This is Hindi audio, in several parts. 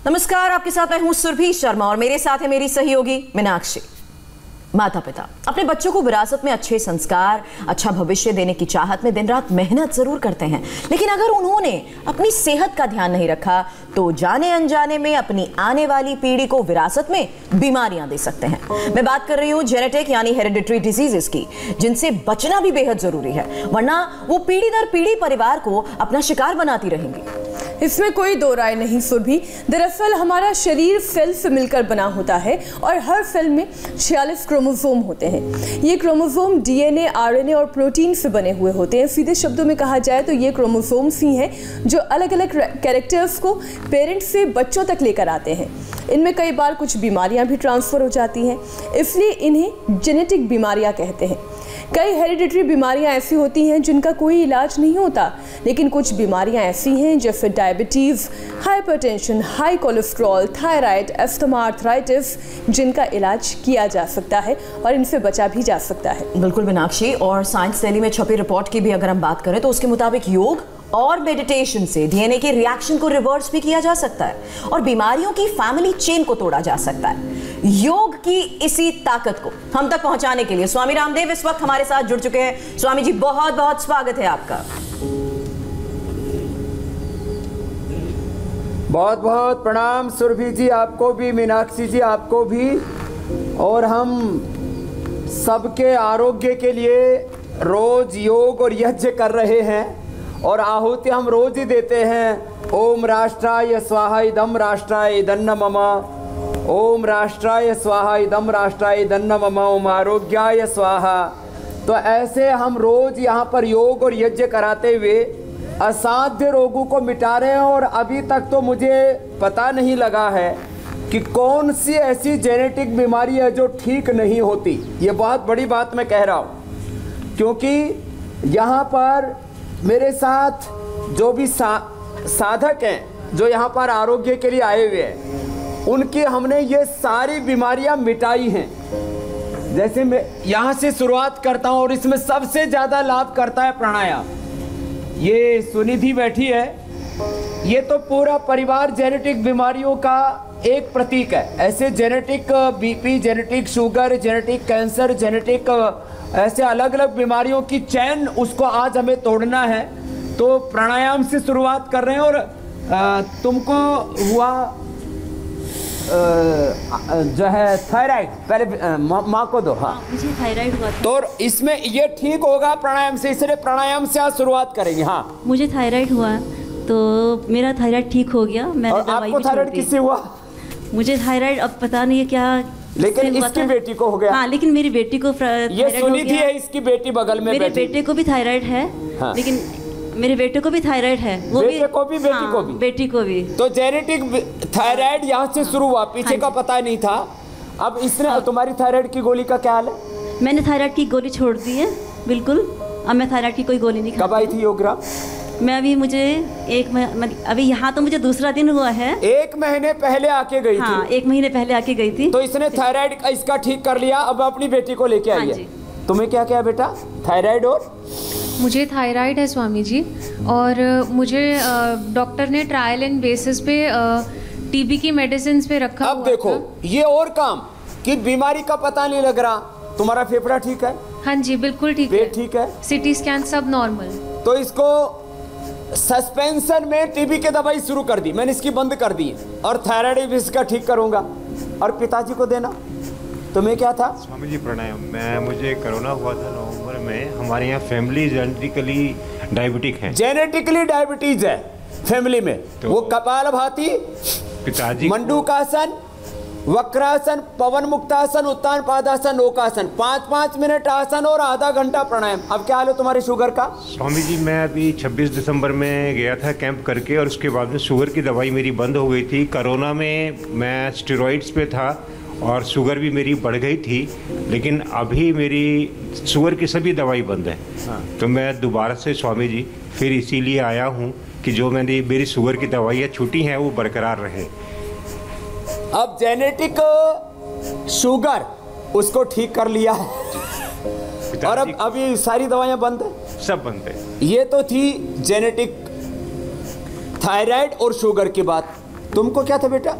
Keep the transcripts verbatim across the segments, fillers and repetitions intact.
नमस्कार, आपके साथ मैं हूं सुरभि शर्मा और मेरे साथ है मेरी सहयोगी मीनाक्षी। माता पिता अपने बच्चों को विरासत में अच्छे संस्कार, अच्छा भविष्य देने की चाहत में दिन रात मेहनत जरूर करते हैं, लेकिन अगर उन्होंने अपनी सेहत का ध्यान नहीं रखा तो जाने अनजाने में अपनी आने वाली पीढ़ी को विरासत में बीमारियां दे सकते हैं। मैं बात कर रही हूं जेनेटिक यानी हेरिडिटरी डिजीजेस की, जिनसे बचना भी बेहद जरूरी है, वरना वो पीढ़ी दर पीढ़ी परिवार को अपना शिकार बनाती रहेंगी। इसमें कोई दो राय नहीं सुरभि। दरअसल हमारा शरीर सेल से मिलकर बना होता है और हर सेल में छियालीस क्रोमोसोम होते हैं। ये क्रोमोसोम डीएनए, आरएनए और प्रोटीन से बने हुए होते हैं। सीधे शब्दों में कहा जाए तो ये क्रोमोसोम्स ही हैं जो अलग अलग कैरेक्टर्स को पेरेंट्स से बच्चों तक लेकर आते हैं। इनमें कई बार कुछ बीमारियां भी ट्रांसफर हो जाती हैं, इसलिए इन्हें जेनेटिक बीमारियां कहते हैं। कई हेरिडिटरी बीमारियां ऐसी होती हैं जिनका कोई इलाज नहीं होता, लेकिन कुछ बीमारियां ऐसी हैं जैसे diabetes, hypertension, high cholesterol, thyroid, asthma, arthritis, जिनका इलाज किया जा सकता है और इनसे बचा भी जा सकता है। बिल्कुल मीनाक्षी, और साइंस डेली में छपी रिपोर्ट की भी अगर हम बात करें तो उसके मुताबिक योग और मेडिटेशन से डीएनए के रिएक्शन को रिवर्स भी किया जा सकता है और बीमारियों की फैमिली चेन को तोड़ा जा सकता है। योग की इसी ताकत को हम तक पहुंचाने के लिए स्वामी रामदेव इस वक्त हमारे साथ जुड़ चुके हैं। स्वामी जी, बहुत बहुत स्वागत है आपका। बहुत बहुत प्रणाम सुरभि जी, आपको भी, मीनाक्षी जी आपको भी। और हम सबके आरोग्य के लिए रोज योग और यज्ञ कर रहे हैं और आहुति हम रोज ही देते हैं। ओम राष्ट्राय स्वाहा इदम राष्ट्राय इदन्न मम, ओम राष्ट्राय स्वाहा इदम राष्ट्राय इदन्न मम, ओम आरोग्याय स्वाहा। तो ऐसे हम रोज यहाँ पर योग और यज्ञ कराते हुए असाध्य रोगों को मिटा रहे हैं। और अभी तक तो मुझे पता नहीं लगा है कि कौन सी ऐसी जेनेटिक बीमारी है जो ठीक नहीं होती। ये बहुत बड़ी बात मैं कह रहा हूँ, क्योंकि यहाँ पर मेरे साथ जो भी सा, साधक हैं जो यहाँ पर आरोग्य के लिए आए हुए हैं, उनकी हमने ये सारी बीमारियाँ मिटाई हैं। जैसे मैं यहाँ से शुरुआत करता हूँ और इसमें सबसे ज़्यादा लाभ करता है प्राणायाम। ये सुनिधि बैठी है, ये तो पूरा परिवार जेनेटिक बीमारियों का एक प्रतीक है। ऐसे genetic BP, genetic sugar, genetic cancer, genetic ऐसे अलग अलग बीमारियों की चैन, उसको आज हमें तोड़ना है। तो प्राणायाम से शुरुआत कर रहे हैं। और आ, तुमको हुआ आ, जो है थायराइड, पहले माँ को दो। हाँ, मुझे थायराइड हुआ था। तो इसमें ये ठीक होगा प्राणायाम से, इसलिए प्राणायाम से आज शुरुआत करेंगे। हाँ, मुझे थायराइड हुआ तो मेरा थायराइड ठीक हो गया। मैंने दवाई आपको थायराइड किससे हुआ? मुझे थायराइड अब पता नहीं है क्या, लेकिन इसकी बेटी को हो गया। हाँ, लेकिन मेरी बेटी को ये सुनिधि है, इसकी बेटी बगल में। मेरे बेटे को भी थायराइड है। हाँ। लेकिन मेरे बेटे को भी थायराइड है, वो बेटे भी, को भी बेटी हाँ, को भी बेटी को भी। तो जेनेटिक थायराइड यहाँ से शुरू हुआ, पीछे हाँ का पता नहीं था। अब इसने, तुम्हारी थायराइड की गोली का क्या हाल है? मैंने थायराइड की गोली छोड़ दी है बिल्कुल। अब मैं थायराइड की कोई गोली नहीं खाती। कब आई थी योगरा? मैं अभी मुझे एक मह, अभी यहाँ तो मुझे दूसरा दिन हुआ है। एक महीने पहले आके गई हाँ, थी। एक महीने पहले आके गई थी। तो इसने थायराइड का इसका ठीक कर लिया, अब अपनी बेटी को लेके आई है। तुम्हें क्या क्या बेटा? थायराइड? और मुझे थायराइड है स्वामी जी, और मुझे डॉक्टर ने ट्रायल एंड बेसिस पे टीबी की मेडिसिन पे रखा। अब देखो ये और काम कि बीमारी का पता नहीं लग रहा। तुम्हारा फेफड़ा ठीक है? हाँ जी, बिल्कुल ठीक है। पेट ठीक है? सिटी स्कैन सब नॉर्मल। तो इसको सस्पेंशन में टीबी की दवाई शुरू कर दी मैंने, इसकी बंद कर दी और थायराइड भी इसका ठीक करूंगा। और पिताजी को देना। तुम्हें क्या था? स्वामी जी प्रणाम। मैं मुझे कोरोना हुआ था नवंबर में। हमारे यहाँ फैमिली जेनेटिकली डायबिटिक है। जेनेटिकली डायबिटीज है फैमिली में। तो वो कपालभाति, पिताजी मंडूकासन, वक्रासन, पवन मुक्तासन, उत्तान पादासन, ओकासन, पाँच पाँच मिनट आसन और आधा घंटा प्राणायाम। अब क्या हाल है तुम्हारे शुगर का? स्वामी जी मैं अभी छब्बीस दिसंबर में गया था कैंप करके, और उसके बाद में शुगर की दवाई मेरी बंद हो गई थी। कोरोना में मैं स्टेरॉइड्स पे था और शुगर भी मेरी बढ़ गई थी, लेकिन अभी मेरी शुगर की सभी दवाई बंद है। हाँ। तो मैं दोबारा से स्वामी जी फिर इसीलिए आया हूँ कि जो मैंने मेरी शुगर की दवाइयाँ छूटी हैं वो बरकरार रहे। अब जेनेटिक शुगर उसको ठीक कर लिया है और अब अभी सारी दवाइयाँ बंद है, सब बंद है। ये तो थी जेनेटिक थायराइड और शुगर की बात। तुमको क्या था बेटा?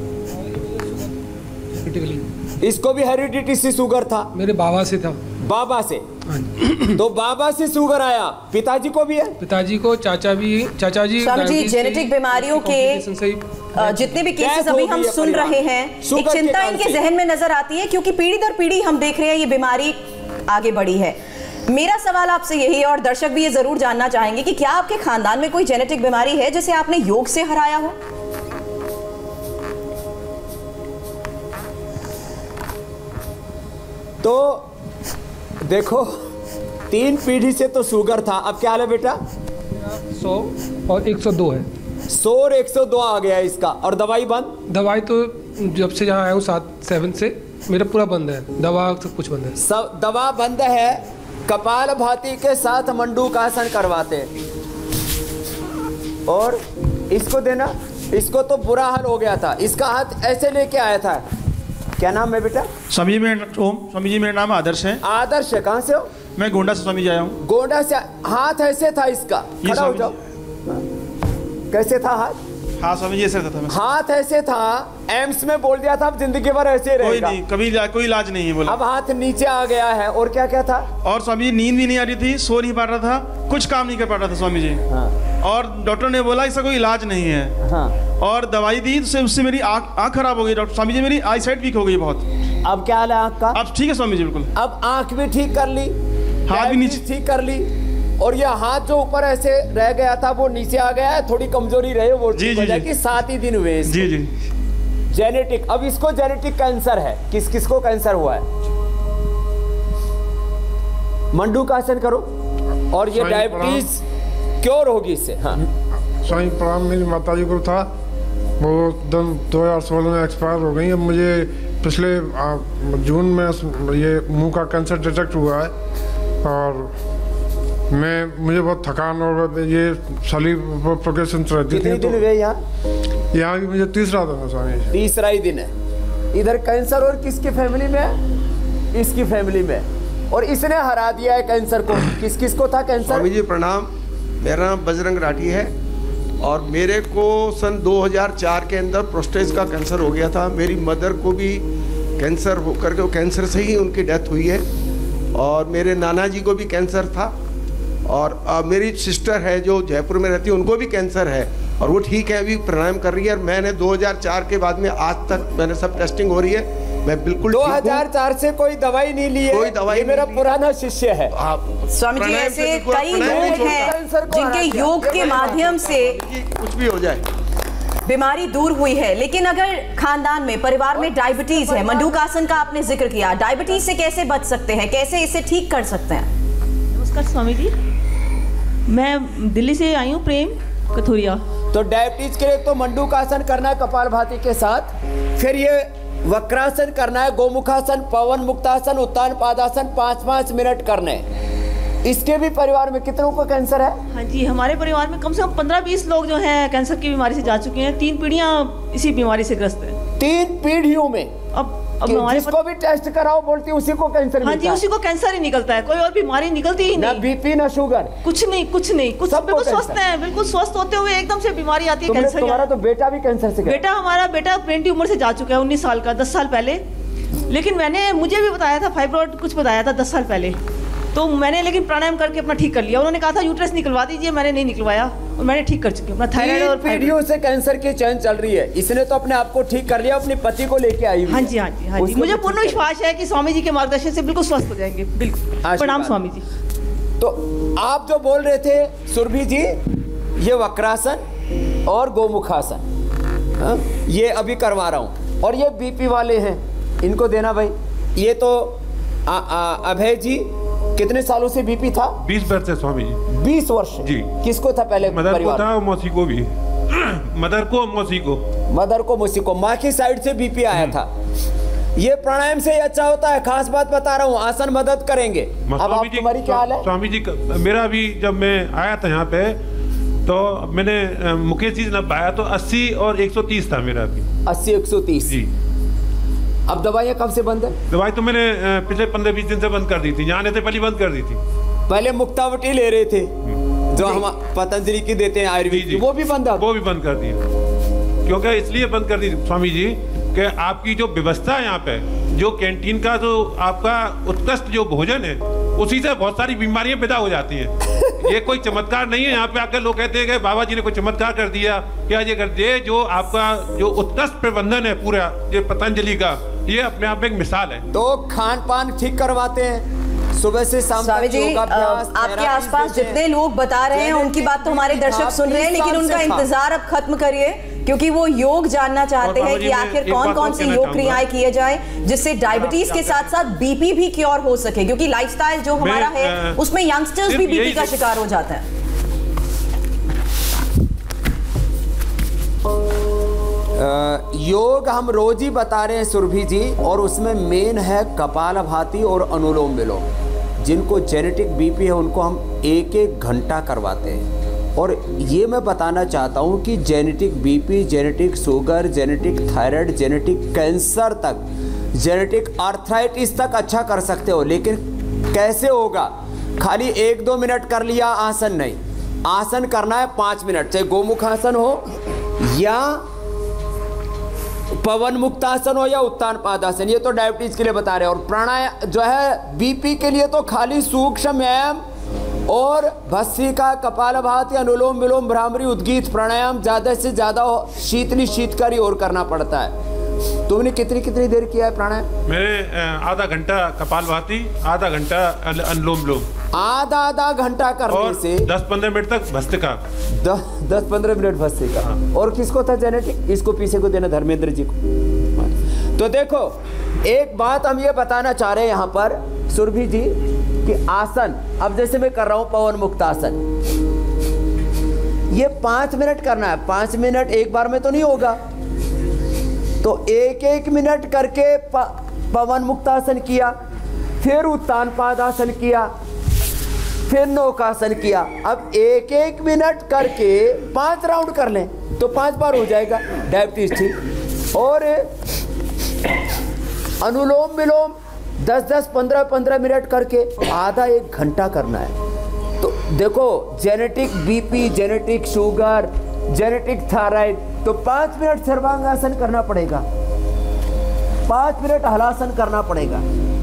इसको भी हेरिडिटी से शुगर था? मेरे बाबा से था। बाबा से? तो बाबा से शुगर आया, पिताजी को भी है? पिताजी को, चाचा भी, चाचा जी। स्वामी जी, जेनेटिक बीमारियों के जितने भी केसेस अभी हम सुन रहे हैं, एक चिंता इनके जहन में नजर आती है, क्योंकि पीढ़ी दर पीढ़ी हम देख रहे हैं ये बीमारी आगे बढ़ी है। मेरा सवाल आपसे यही है, और दर्शक भी ये जरूर जानना चाहेंगे कि क्या आपके खानदान में कोई जेनेटिक बीमारी है जिसे आपने योग से हराया हो? तो देखो, तीन पीढ़ी से तो शुगर था, अब क्या हाल है बेटा? सौ और एक सौ दो है। सौ और एक सौ दो आ गया इसका। और दवाई बंद? दवाई तो जब से यहाँ आया हूँ सात सेवन से मेरा पूरा बंद है, दवा सब कुछ बंद है। सब दवा बंद है। कपाल भाती के साथ मंडूकासन करवाते हैं। और इसको देना, इसको तो बुरा हाल हो गया था, इसका हाथ ऐसे लेके आया था। क्या नाम है बेटा? स्वामी जी मेरा ओम स्वामी जी मेरा नाम आदर्श है। आदर्श है, कहाँ से हो? मैं गोंडा से स्वामी जी आया हूँ। गोंडा से। हाथ ऐसे था इसका, खड़ा हो जाओ। कैसे था हाथ? हाँ स्वामी जी ऐसे था, था हाथ ऐसे था, एम्स में बोल दिया था अब जिंदगी भर ऐसे रहेगा। कोई नहीं, कभी इलाज, कोई इलाज नहीं है बोला। अब हाथ नीचे आ गया है। और क्या क्या था? और स्वामी जी नींद भी नहीं आ रही थी, सो नहीं पा रहा था, कुछ काम नहीं कर पा रहा था स्वामी जी। हाँ। और डॉक्टर ने बोला इसका कोई इलाज नहीं है। हाँ। और दवाई दी, उससे उससे मेरी आँख आँख खराब हो गई डॉक्टर स्वामी जी, मेरी आई साइट वीक हो गई बहुत। अब क्या हाल है आँख का? अब ठीक है स्वामी जी बिल्कुल। अब आँख भी ठीक कर ली, हाथ भी नीचे ठीक कर ली, और यह हाथ जो ऊपर ऐसे रह गया था वो नीचे आ गया है। थोड़ी कमजोरी रहे वो जी जी जी कि सात ही दिन हुए इसको। जी जी। जेनेटिक, अब इसको जेनेटिक कैंसर है। किस किस को कैंसर हुआ है? मंडूकासन करो और ये डायबिटीज क्योर होगी इससे। हाँ स्वामी प्रणाम। मेरी माता जी को था, वो दो हज़ार सोलह में एक्सपायर हो गई। अब मुझे पिछले आ, जून में ये मुंह का कैंसर डिटेक्ट हुआ है, और मैं मुझे बहुत थकान और ये सली प्रोग्रेशन रहती थी। दिन हुए यहाँ? यहाँ भी मुझे तीसरा दिन है स्वामी। तीसरा ही दिन है। इधर कैंसर और किसकी फैमिली में है? इसकी फैमिली में। और इसने हरा दिया है कैंसर को। किस किस को था कैंसर? स्वामी जी प्रणाम। मेरा नाम बजरंग राठी है, और मेरे को सन दो हज़ार चार के अंदर प्रोस्टेट का कैंसर हो गया था। मेरी मदर को भी कैंसर होकर के, कैंसर से ही उनकी डेथ हुई है। और मेरे नाना जी को भी कैंसर था, और आ, मेरी सिस्टर है जो जयपुर में रहती है, उनको भी कैंसर है, और वो ठीक है, अभी प्राणायाम कर रही है। और मैंने दो हज़ार चार के बाद में आज तक मैंने सब टेस्टिंग हो रही है, मैं बिल्कुल दो हज़ार चार से कोई दवाई नहीं ली है। कोई दवाई, मेरा पुराना शिष्य है। स्वामी जी, ऐसे कई लोग हैं जिनके योग के माध्यम से कुछ भी हो जाए बीमारी दूर हुई है। लेकिन अगर खानदान में, परिवार में डायबिटीज है, मंडूकासन का आपने जिक्र किया, डायबिटीज से कैसे बच सकते हैं, कैसे इसे ठीक कर सकते हैं? नमस्कार स्वामी जी, मैं दिल्ली से आई हूँ, प्रेम कथुरिया। तो डायबिटीज के लिए तो मंडूकासन करना है कपालभाति के साथ, फिर ये वक्रासन करना है, गोमुखासन, पवन मुक्तासन, उत्तान पादासन पाँच पाँच मिनट करने। इसके भी परिवार में कितनों को कैंसर है? हाँ जी, हमारे परिवार में कम से कम पंद्रह बीस लोग जो हैं कैंसर की बीमारी से जा चुके हैं। तीन पीढ़ियाँ इसी बीमारी से ग्रस्त हैं। तीन पीढ़ियों में? अब अब हमारे जिसको भी टेस्ट कराओ बोलती है उसी को कैंसर। हाँ जी, उसी को कैंसर ही निकलता है, कोई और बीमारी निकलती ही नहीं। ना बीपी ना शुगर, कुछ नहीं, कुछ नहीं, कुछ बिल्कुल स्वस्थ हैं, बिल्कुल स्वस्थ होते हुए एकदम से बीमारी आती है कैंसर। तुम्हारा तो बेटा भी कैंसर से? बेटा हमारा बेटा ब्रेन ट्यूमर से जा चुका है, उन्नीस साल का, दस साल पहले। लेकिन मैंने मुझे भी बताया था, फाइब्रॉइड कुछ बताया था दस साल पहले, तो मैंने लेकिन प्राणायाम करके अपना ठीक कर लिया। उन्होंने कहा था यूट्रस निकलवा दीजिए, मैंने नहीं निकलवाया और मैंने ठीक कर चुकी हूँ अपना थायराइड और पीढ़ियों से कैंसर की चैन चल रही है। इसने तो अपने आप को ठीक कर लिया, अपने पति को लेके आई। हाँ जी, हाँ जी, हाँ जी, मुझे पूर्ण विश्वास है कि स्वामी जी के मार्गदर्शन से बिल्कुल स्वस्थ हो जाएंगे। बिल्कुल प्रणाम स्वामी जी। तो आप जो बोल रहे थे सुरभि जी, ये वक्रासन और गोमुखासन ये अभी करवा रहा हूँ। और ये बीपी वाले हैं, इनको देना भाई। ये तो आ, आ, अभय जी, कितने सालों से बीपी था? बीस वर्ष से स्वामी जी। बीस वर्ष जी। किसको था पहले? मदर को था, मौसी को भी। मदर को, मौसी को। मदर को, मौसी को, माँ की साइड से बीपी आया था। ये प्राणायाम से ही अच्छा होता है, खास बात बता रहा हूँ, आसन मदद करेंगे। अब आप, तुम्हारी क्या हाल है? स्वामी जी, मेरा भी जब मैं आया था यहाँ पे तो मैंने मुकेश जी ने पाया तो अस्सी और एक सौ तीस था मेरा भी। अस्सी एक सौ तीस जी। अब दवाइयाँ कब से बंद है? दवाई तो मैंने पिछले पंद्रह बीस दिन से बंद कर दी थी, यहाँ आने से पहले बंद कर दी थी। पहले मुक्तावटी ले रहे थे जो हम पतंजलि की देते हैं आयुर्वेद, वो भी बंद है? वो भी बंद कर दिया। क्योंकि इसलिए बंद कर दी स्वामी जी कि आपकी जो व्यवस्था है यहाँ पे, जो कैंटीन का जो आपका उत्कृष्ट जो भोजन है, उसी से बहुत सारी बीमारियां पैदा हो जाती हैं। ये कोई चमत्कार नहीं है। यहाँ पे आकर लोग कहते हैं कि बाबा जी ने कोई चमत्कार कर दिया, क्या ये कर दिए। जो आपका जो उत्कृष्ट प्रबंधन है पूरा ये पतंजलि का, ये अपने आप में एक मिसाल है। तो खान पान ठीक करवाते हैं, सुबह से शाम स्वामी जी, आपके आसपास जितने लोग बता रहे हैं उनकी बात तो हमारे दर्शक सुन रहे हैं, लेकिन उनका इंतजार अब खत्म करिए, क्योंकि वो योग जानना चाहते हैं कि आखिर कौन कौन सी योग क्रियाएं किए जाएं जिससे डायबिटीज के साथ साथ बीपी भी क्योर हो सके, क्योंकि लाइफस्टाइल जो हमारा है उसमें यंगस्टर्स भी बीपी का शिकार हो जाता है। योग हम रोज ही बता रहे हैं सुरभि जी, और उसमें मेन है कपालभाति और अनुलोम विलोम। जिनको जेनेटिक बीपी है उनको हम एक एक घंटा करवाते हैं। और ये मैं बताना चाहता हूँ कि genetic BP, genetic sugar, genetic thyroid, genetic cancer तक, जेनेटिक आर्थराइटिस तक अच्छा कर सकते हो। लेकिन कैसे होगा? खाली एक दो मिनट कर लिया आसन नहीं, आसन करना है पाँच मिनट, चाहे गोमुख आसन हो या पवन मुक्तासन हो या उत्तान पादासन। ये तो डायबिटीज के लिए बता रहे हैं। और प्राणायाम जो है बीपी के लिए तो खाली सूक्ष्म व्यायाम और भस्त्रिका, कपालभाति, अनुलोम विलोम, भ्रामरी, उद्गीत प्राणायाम ज़्यादा से ज़्यादा शीतली शीतकारी और करना पड़ता है। तुमने कितनी कितनी देर किया है प्राणायाम? मेरे आधा घंटा कपालभाति, आधा घंटा अनुलोम विलोम, आधा आधा घंटा करने से दस पंद्रह मिनट तक भस्त्रिका, दस पंद्रह मिनट भस्त्रिका। हाँ। और किसको था जेनेटिक? इसको पीछे को देना, धर्मेंद्र जी को। तो देखो, एक बात हम ये बताना चाह रहे हैं यहाँ पर सुरभि जी कि आसन, अब जैसे मैं कर रहा हूँ पवन मुक्तासन, ये पाँच मिनट करना है। पाँच मिनट एक बार में तो नहीं होगा, तो एक एक मिनट करके पवन मुक्तासन किया, फिर उत्तान पादासन किया, फिर नौकासन किया। अब एक एक मिनट करके पांच राउंड कर लें तो पांच बार हो जाएगा, डायबिटीज ठीक। और अनुलोम विलोम दस दस पंद्रह पंद्रह मिनट करके आधा एक घंटा करना है। तो देखो, genetic BP, genetic sugar, genetic thyroid, तो पाँच मिनट सर्वांगासन करना पड़ेगा, पाँच मिनट हलासन करना पड़ेगा,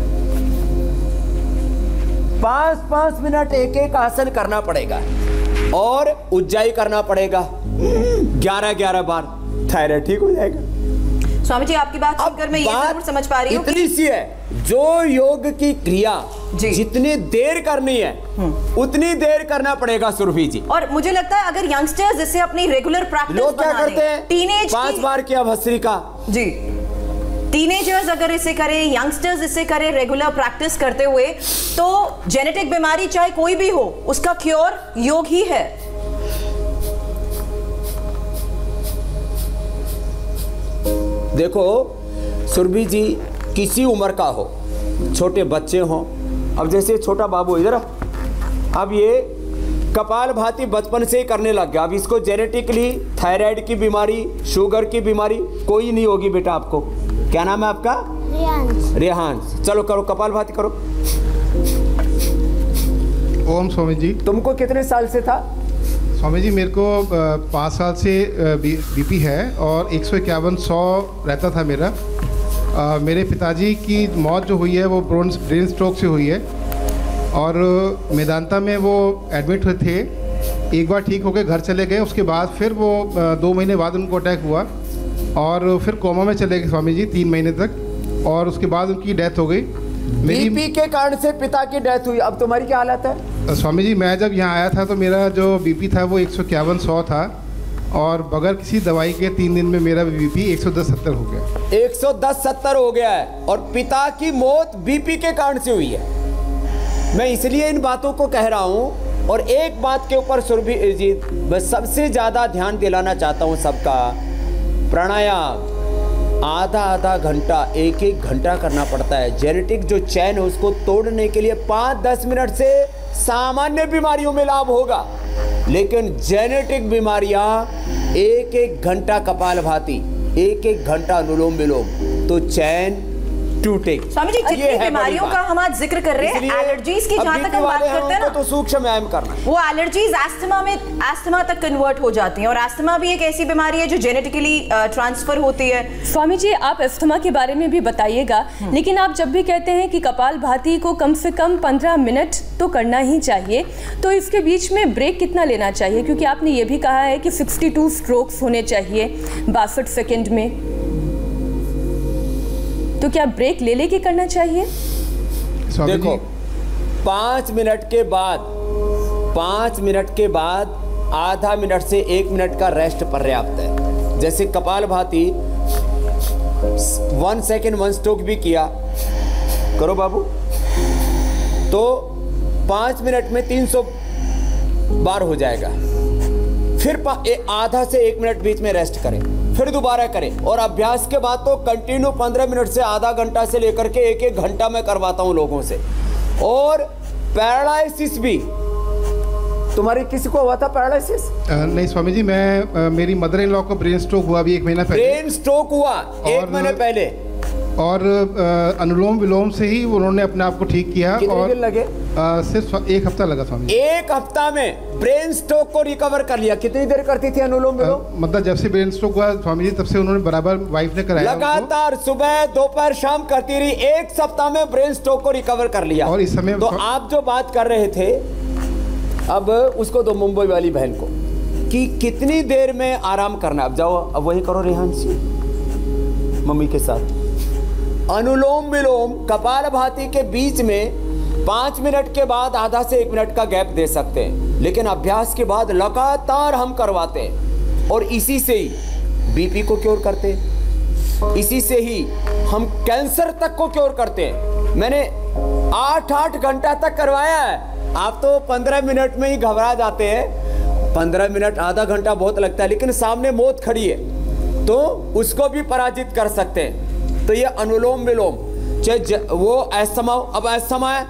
पाँच पाँच मिनट एक एक आसन करना पड़ेगा, और उज्जाई करना पड़ेगा ग्यारह ग्यारह बार। थायराइड ठीक हो जाएगा। स्वामी जी, आपकी बात सुनकर मैं ये जरूर समझ पा रही हूँ इतनी सी है, जो योग की क्रिया जितनी देर करनी है उतनी देर करना पड़ेगा सुरभि जी। और मुझे लगता है अगर यंगस्टर्स इसे अपनी रेगुलर प्रैक्टिस लोग क्या करते हैं, टीनेज पांच बार किया भस्त्रिका जी, टीनेजर्स अगर इसे करें, यंगस्टर्स इसे करें रेगुलर प्रैक्टिस करते हुए, तो जेनेटिक बीमारी चाहे कोई भी हो उसका क्योर योग ही है। देखो सुरभि जी, किसी उम्र का हो, छोटे बच्चे हों, अब जैसे छोटा बाबू इधर, अब ये कपालभाति बचपन से ही करने लग गया, अब इसको जेनेटिकली थायराइड की बीमारी, शुगर की बीमारी कोई नहीं होगी बेटा। आपको क्या नाम है आपका? रेहांश। रेहांश, चलो करो कपालभाति करो। ओम स्वामी जी। तुमको कितने साल से था? स्वामी जी, मेरे को पाँच साल से बीपी है और एक सौ इक्यावन सौ रहता था मेरा। आ, मेरे पिताजी की मौत जो हुई है वो ब्रेन स्ट्रोक से हुई है, और मेदांता में वो एडमिट हुए थे। एक बार ठीक होकर घर चले गए, उसके बाद फिर वो दो महीने बाद उनको अटैक हुआ और फिर कोमा में चले गए स्वामी जी तीन महीने तक, और उसके बाद उनकी डेथ हो गई। मेरी बीपी के कारण से पिता की डेथ हुई। अब तुम्हारी क्या हालत है? स्वामी जी, मैं जब यहाँ आया था तो मेरा जो बीपी था वो एक सौ इक्यावन सौ था, और बगैर किसी दवाई के तीन दिन में मेरा बीपी एक सौ दस सत्तर हो गया। एक सौ दस सत्तर हो गया है, और पिता की मौत बीपी के कारण से हुई है। मैं इसलिए इन बातों को कह रहा हूँ। और एक बात के ऊपर सुरभि जी बस सबसे ज़्यादा ध्यान दिलाना चाहता हूँ सबका, प्राणायाम आधा आधा घंटा, एक एक घंटा करना पड़ता है। जेनेटिक जो चैन है उसको तोड़ने के लिए पाँच दस मिनट से सामान्य बीमारियों में लाभ होगा, लेकिन जेनेटिक बीमारियां एक एक घंटा कपालभाति, एक एक घंटा अनुलोम विलोम, तो चैन टूटे। स्वामी जी, जितनी बीमारियों का हम आज जिक्र कर रहे हैं, एलर्जीज की जहां तक हम बात करते हैं ना, तो सूक्ष्म व्यायाम करना, वो एलर्जीज एस्थमा में एस्थमा तक कन्वर्ट हो जाती हैं, और एस्थमा भी एक ऐसी बीमारी है जो जेनेटिकली ट्रांसफर होती है। स्वामी जी, आप एस्थमा के बारे में भी बताइएगा, लेकिन आप जब भी कहते हैं कि कपालभाति को कम से कम पंद्रह मिनट तो करना ही चाहिए, तो इसके बीच में ब्रेक कितना लेना चाहिए? क्योंकि आपने ये भी कहा है कि बासठ स्ट्रोक्स होने चाहिए बासठ सेकंड में, तो क्या ब्रेक ले लेके करना चाहिए? देखो, पाँच मिनट के बाद पाँच मिनट के बाद आधा मिनट से एक मिनट का रेस्ट पर्याप्त है। जैसे kapalbhati one second one stroke भी किया करो बाबू, तो पाँच मिनट में तीन सौ बार हो जाएगा। फिर आधा से एक मिनट बीच में रेस्ट करें, फिर दोबारा करें, और अभ्यास के बाद तो कंटिन्यू पंद्रह मिनट से आधा घंटा से लेकर के एक एक घंटा मैं करवाता हूं लोगों से। और पैरालिसिस भी, तुम्हारी किसी को हुआ था पैरालिसिस? नहीं स्वामी जी, मैं आ, मेरी मदर इन लॉ को ब्रेन स्ट्रोक हुआ अभी एक महीना पहले। ब्रेन स्ट्रोक हुआ एक महीने पहले, और आ, अनुलोम विलोम से ही उन्होंने अपने आप को ठीक किया। कितने और दिन लगे? आ, सिर्फ एक हफ्ता लगा स्वामी जी। एक हफ्ता में ब्रेन स्ट्रोक को रिकवर कर लिया। कितनी देर करती थी अनुलोम विलोम? मतलब जब से ब्रेन स्ट्रोक हुआ स्वामी जी, तब से उन्होंने बराबर वाइफ ने कराया, लगातार सुबह दोपहर शाम करती रही, एक सप्ताह में ब्रेन स्ट्रोक को रिकवर कर लिया। और इस समय तो आप जो बात कर रहे थे, अब उसको दो मुंबई वाली बहन को कि कितनी देर में आराम करना। अब जाओ, अब वही करो रेहांशी मम्मी के साथ। अनुलोम विलोम कपालभाति के बीच में पाँच मिनट के बाद आधा से एक मिनट का गैप दे सकते हैं, लेकिन अभ्यास के बाद लगातार हम करवाते हैं, और इसी से ही बीपी को क्योर करते हैं, इसी से ही हम कैंसर तक को क्योर करते हैं। मैंने आठ आठ घंटा तक करवाया है। आप तो पंद्रह मिनट में ही घबरा जाते हैं। पंद्रह मिनट आधा घंटा बहुत लगता है, लेकिन सामने मौत खड़ी है तो उसको भी पराजित कर सकते हैं। तो ये अनुलोम विलोम, चाहे वो अस्थमा, अब अस्थमा है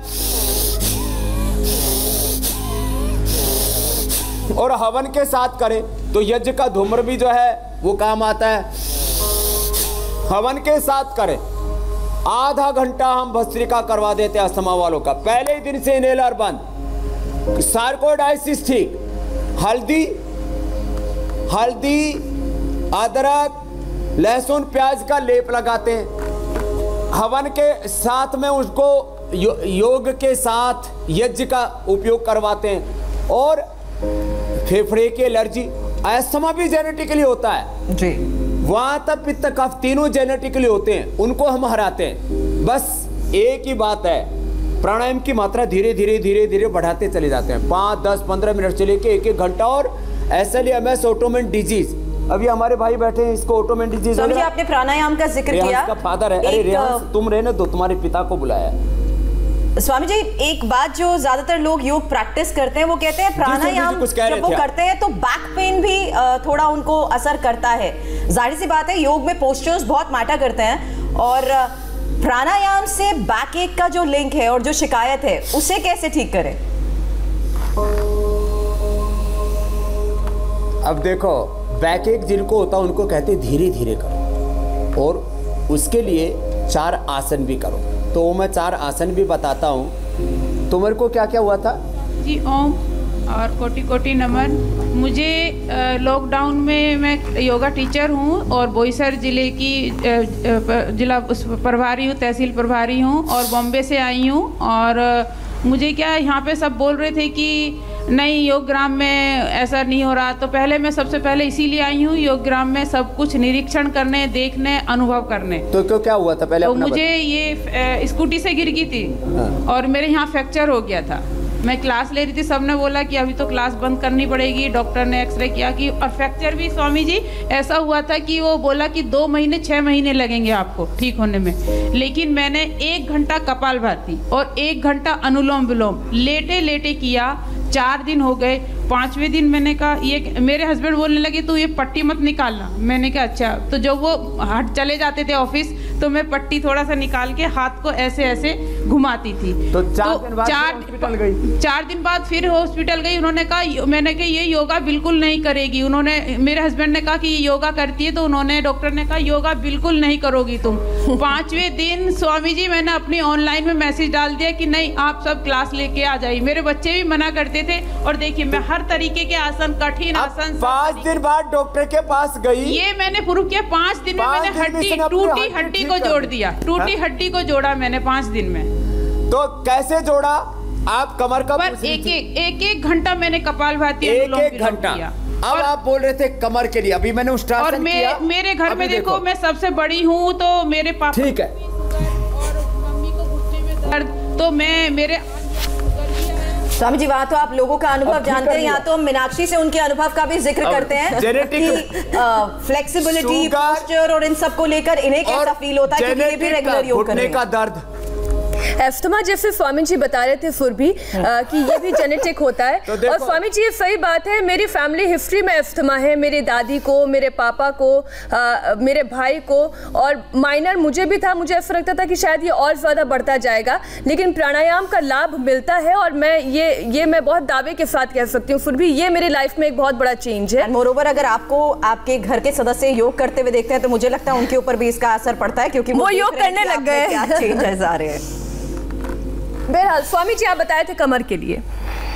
और हवन के साथ करें तो यज्ञ का धूम्र भी जो है वो काम आता है। हवन के साथ करें, आधा घंटा हम भस्त्रिका करवा देते हैं अस्थमा वालों का, पहले ही दिन से इनहेलर बंद। सार्कोडाइसिस ठीक, हल्दी हल्दी अदरक लहसुन प्याज का लेप लगाते हैं। हवन के साथ में उसको यो, योग के साथ यज्ञ का उपयोग करवाते हैं। और फेफड़े की एलर्जी, अस्थमा भी जेनेटिकली होता है जी, वात पित्त कफ तीनों जेनेटिकली होते हैं, उनको हम हराते हैं। बस एक ही बात है, प्राणायाम की मात्रा धीरे धीरे धीरे धीरे बढ़ाते चले जाते हैं, पाँच दस पंद्रह मिनट से लेके एक एक घंटा। और S L M S autoimmune disease, अभी हमारे भाई बैठे हैं, इसको ऑटोमेन डिजीज। स्वामी जी, आपने प्राणायाम का जिक्र किया, का फादर है। अरे रेहांस, तुम रहने दो, तुम्हारे पिता को बुलाया है। स्वामी जी, एक बात जो ज्यादातर लोग योग प्रैक्टिस करते हैं वो कहते हैं प्राणायाम जब वो करते हैं तो बैक पेन भी थोड़ा उनको असर करता है। जाहिर सी बात है, योग में पोस्चर्स बहुत मैटर करते हैं, और प्राणायाम से बैक एक का जो लिंक है और जो शिकायत है उसे कैसे ठीक करें? अब देखो, बैक एक जिनको होता है उनको कहते धीरे धीरे करो, और उसके लिए चार आसन भी करो। तो मैं चार आसन भी बताता हूँ। तुम्हारे को क्या क्या हुआ था? जी ओम और कोटि कोटि नमन। मुझे लॉकडाउन में, मैं योगा टीचर हूँ और बोईसर ज़िले की जिला प्रभारी हूँ, तहसील प्रभारी हूँ, और बॉम्बे से आई हूँ। और मुझे क्या, यहाँ पे सब बोल रहे थे कि नहीं योग ग्राम में ऐसा नहीं हो रहा, तो पहले मैं सबसे पहले इसीलिए आई हूँ योग ग्राम में सब कुछ निरीक्षण करने, देखने, अनुभव करने। तो क्यों, क्या हुआ था पहले? तो मुझे ये स्कूटी से गिर गई थी। हाँ। और मेरे यहाँ फ्रैक्चर हो गया था। मैं क्लास ले रही थी, सबने बोला कि अभी तो क्लास बंद करनी पड़ेगी। डॉक्टर ने एक्सरे किया कि, और फ्रैक्चर भी स्वामी जी ऐसा हुआ था कि वो बोला कि दो महीने छः महीने लगेंगे आपको ठीक होने में। लेकिन मैंने एक घंटा कपालभाति और एक घंटा अनुलोम विलोम लेटे लेटे किया, चार दिन हो गए, पाँचवें दिन मैंने कहा, ये मेरे हस्बैंड बोलने लगे तू ये पट्टी मत निकालना। मैंने कहा अच्छा। तो जब वो हट चले जाते थे ऑफिस तो मैं पट्टी थोड़ा सा निकाल के हाथ को ऐसे ऐसे घुमाती थी। तो चार तो दिन बाद चार हॉस्पिटल गई चार दिन बाद फिर हॉस्पिटल गई। उन्होंने कहा, मैंने कहा ये योगा बिल्कुल नहीं करेगी। उन्होंने, मेरे हस्बैंड ने कहा कि ये योगा करती है, तो उन्होंने, डॉक्टर ने कहा योगा बिल्कुल नहीं करोगी तुम। पाँचवें दिन स्वामी जी मैंने अपनी ऑनलाइन में मैसेज डाल दिया कि नहीं आप सब क्लास लेके आ जाइए। मेरे बच्चे भी मना करते थे और देखिए मैं हर तरीके के आसन, कठिन आसन। पाँच दिन बाद डॉक्टर के पास गई, ये मैंने प्रूव किया। पाँच दिन में मैंने हड्डी, टूटी हड्डी को जोड़ दिया। टूटी हड्डी को जोड़ा मैंने पाँच दिन में। तो कैसे जोड़ा आप? कमर का पर एक एक एक एक घंटा मैंने कपालभाति एक एक घंटा। अब आप बोल रहे थे कमर के लिए, अभी मैंने उस और मेरे मेरे घर में देखो मैं सबसे बड़ी हूँ, तो मेरे पापा ठीक है और मम्मी को घुटने में दर्द, तो मैं मेरे स्वामी जी वहाँ तो आप लोगों का अनुभव जानते हैं, यहाँ तो हम मीनाक्षी से उनके अनुभव का भी जिक्र करते हैं कि फ्लेक्सिबिलिटी, पोस्चर और इन सब को लेकर इन्हें कैसा फील होता है, क्योंकि ये भी रेगुलर योग कर रहे हैं। का दर्द, एस्थमा जैसे स्वामी जी बता रहे थे फुरभी कि ये भी जेनेटिक होता है। तो और स्वामी जी ये सही बात है, मेरी फैमिली हिस्ट्री में एस्थमा है। मेरी दादी को, मेरे पापा को, आ, मेरे भाई को, और माइनर मुझे भी था। मुझे ऐसा लगता था कि शायद ये और ज़्यादा बढ़ता जाएगा, लेकिन प्राणायाम का लाभ मिलता है और मैं ये ये मैं बहुत दावे के साथ कह सकती हूँ फुरभी, ये मेरी लाइफ में एक बहुत बड़ा चेंज है। मोरोवर अगर आपको आपके घर के सदस्य योग करते हुए देखते हैं तो मुझे लगता है उनके ऊपर भी इसका असर पड़ता है, क्योंकि वो योग करने लग गए। क्या चेंजेस आ रहे हैं। बहरहाल स्वामी जी आप बताए थे कमर के लिए,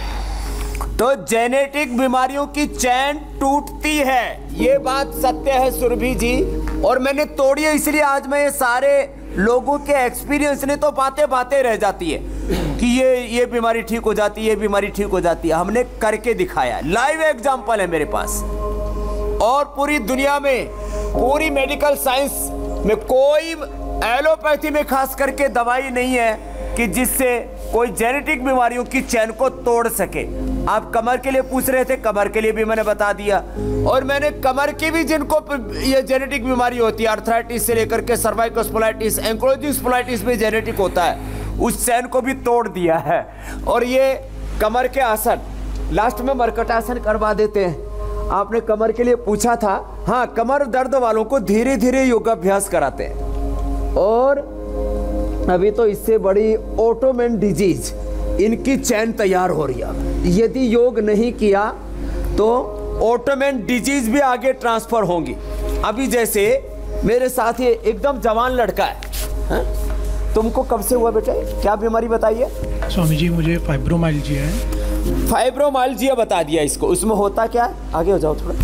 तो जेनेटिक बीमारियों की चैन टूटती है, ये बात सत्य है सुरभि जी। और मैंने तोड़ी है, इसलिए आज मैं ये सारे लोगों के एक्सपीरियंस ने तो बातें बातें रह जाती है कि ये ये बीमारी ठीक हो जाती है, ये बीमारी ठीक हो जाती है। हमने करके दिखाया, लाइव एग्जांपल है मेरे पास। और पूरी दुनिया में, पूरी मेडिकल साइंस में कोई एलोपैथी में खास करके दवाई नहीं है कि जिससे कोई जेनेटिक बीमारियों की चैन को तोड़ सके। आप कमर के लिए पूछ रहे थे, कमर के लिए भी मैंने बता दिया। और मैंने कमर की भी, जिनको ये जेनेटिक बीमारी होती है, आर्थराइटिस से लेकर के सर्वाइकल स्पोलाइटिस, एंक्लोजिंग स्पोलाइटिस भी जेनेटिक होता है, उस चैन को भी तोड़ दिया है। और ये कमर के आसन, लास्ट में मरकटासन करवा देते हैं। आपने कमर के लिए पूछा था, हाँ, कमर दर्द वालों को धीरे धीरे योगाभ्यास कराते हैं। और अभी तो इससे बड़ी ऑटोमेन डिजीज, इनकी चैन तैयार हो रही है। यदि योग नहीं किया तो ऑटोमेन डिजीज भी आगे ट्रांसफर होंगी। अभी जैसे मेरे साथ ये एकदम जवान लड़का है, है? तुमको कब से हुआ बेटा, क्या बीमारी बताइए? स्वामी जी मुझे फाइब्रोमाइल्जिया है। फाइब्रोमाइल्जिया बता दिया इसको। उसमें होता क्या है, आगे हो जाओ थोड़ा।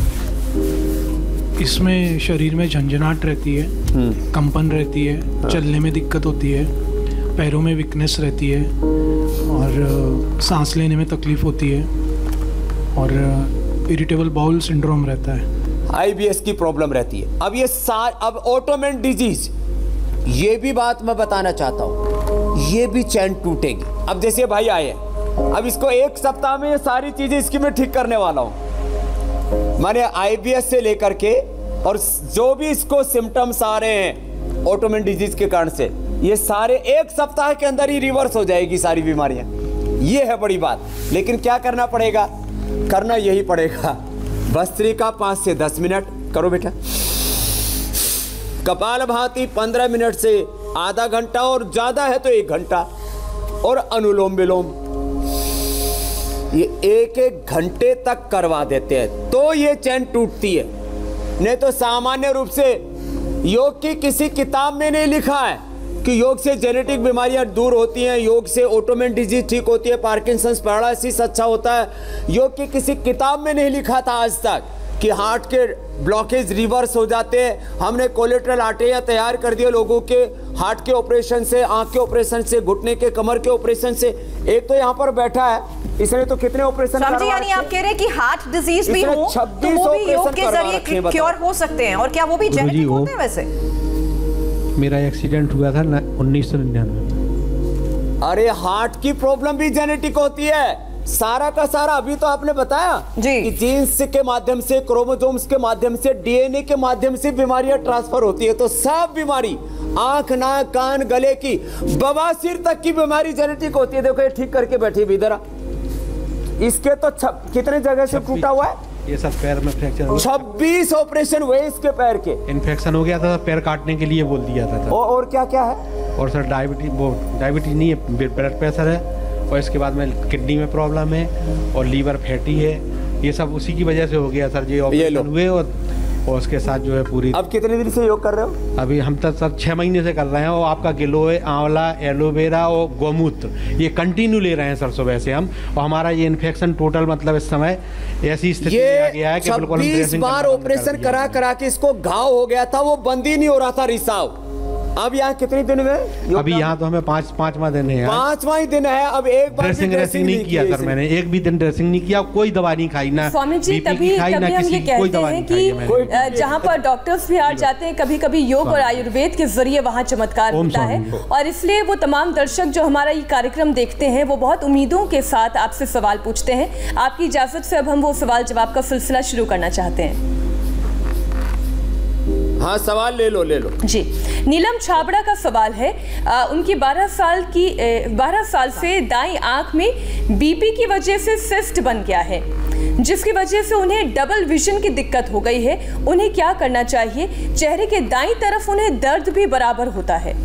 इसमें शरीर में झंझनाहट रहती है, कंपन रहती है, हाँ। चलने में दिक्कत होती है, पैरों में वीकनेस रहती है, और सांस लेने में तकलीफ होती है, और इरिटेबल बाउल सिंड्रोम रहता है। आईबीएस की प्रॉब्लम रहती है। अब ये सार अब ऑटोमेन डिजीज, ये भी बात मैं बताना चाहता हूँ, ये भी चैन टूटेगी। अब जैसे भाई आए, अब इसको एक सप्ताह में ये सारी चीजें इसकी मैं ठीक करने वाला हूँ। माने आईबीएस से लेकर के और जो भी इसको सिम्टम्स आ रहे हैं ऑटोमेन डिजीज के कारण से, ये सारे एक सप्ताह के अंदर ही रिवर्स हो जाएगी सारी बीमारियां। ये है बड़ी बात। लेकिन क्या करना पड़ेगा, करना यही पड़ेगा, भस्त्रिका पाँच से दस मिनट करो बेटा, कपालभाति पंद्रह मिनट से आधा घंटा, और ज्यादा है तो एक घंटा, और अनुलोम विलोम ये एक एक घंटे तक करवा देते हैं तो ये चैन टूटती है। नहीं तो सामान्य रूप से योग की किसी किताब में नहीं लिखा है कि योग से जेनेटिक बीमारियां दूर होती हैं, योग से ऑटोमेन डिजीज ठीक होती है, पार्किंसंस पैरालिसिस अच्छा होता है। योग की किसी किताब में नहीं लिखा था आज तक कि हार्ट के ब्लॉकेज रिवर्स हो जाते हैं। हमने कोलेट्रल आर्टेरिया तैयार कर दिए लोगों के, हार्ट के ऑपरेशन से, आंख के ऑपरेशन से, घुटने के, कमर के ऑपरेशन से। एक तो यहाँ पर बैठा है, इसने तो कितने ऑपरेशन करवा रखे हैं। यानी आप कह रहे हैं कि हार्ट डिजीज भी हो तो वो भी योग के जरिए क्योर हो सकते हैं, और क्या वो भी जेनेटिक होते हैं? वैसे मेरा एक्सीडेंट हुआ था उन्नीस सौ निन्यानवे। अरे हार्ट की प्रॉब्लम भी जेनेटिक होती है, सारा का सारा। अभी तो आपने बताया जी कि जीन्स के माध्यम से, क्रोमोसोम्स के माध्यम से, डीएनए के माध्यम से बीमारियां ट्रांसफर होती है। तो सब बीमारी, आंख, नाक, कान, गले की, बवासीर तक की बीमारी जेनेटिक होती है। देखो ये ठीक करके बैठी भी इधर, इसके तो छ, कितने जगह से टूटा हुआ है? ये सब पैर में फ्रैक्चर हो गया। छब्बीस ऑपरेशन हुए इसके पैर के। इन्फेक्शन हो गया था, पैर काटने के लिए बोल दिया था। और, और क्या क्या है? और सर डायबिटीज, वो डायबिटीज नहीं है, ब्लड प्रेशर है, और इसके बाद में किडनी में प्रॉब्लम है और लीवर फैटी है। ये सब उसी की वजह से हो गया सर, ये ऑपरेशन हुए और और उसके साथ जो है पूरी। अब कितने दिन से योग कर रहे हो? अभी हम तो सर छः महीने से कर रहे हैं। और आपका गिलोय, आंवला, एलोवेरा और गोमूत्र ये कंटिन्यू ले रहे हैं सर सुबह से हम। और हमारा ये इन्फेक्शन टोटल मतलब इस समय ऐसी स्थिति में आ गया है कि बिल्कुल हम छब्बीस बार ऑपरेशन करा करा के इसको घाव हो गया था, वो बंद ही नहीं हो रहा था रिसाव। अब यहाँ कितने दिन में? अभी यहाँ तो हमें पाँच पाँचवा दिन है, पांचवा ही दिन है। अब एक बार ड्रेसिंग ड्रेसिंग नहीं किया सर मैंने, एक भी दिन ड्रेसिंग नहीं किया, कोई दवा नहीं खाई ना स्वामी जी। तभी तभी हम ये कहते हैं कि जहाँ पर डॉक्टर्स भी हार जाते हैं, कभी कभी योग और आयुर्वेद के जरिए वहाँ चमत्कार होता है। और इसलिए वो तमाम दर्शक जो हमारा ये कार्यक्रम देखते हैं वो बहुत उम्मीदों के साथ आपसे सवाल पूछते हैं। आपकी इजाजत से अब हम वो सवाल जवाब का सिलसिला शुरू करना चाहते हैं। हाँ, सवाल ले लो ले लो जी। नीलम छाबड़ा का सवाल है, आ, उनकी बारह साल की बारह साल से दाईं आंख में बीपी की वजह से सिस्ट बन गया है, जिसकी वजह से उन्हें डबल विजन की दिक्कत हो गई है। उन्हें क्या करना चाहिए? चेहरे के दाईं तरफ उन्हें दर्द भी बराबर होता है।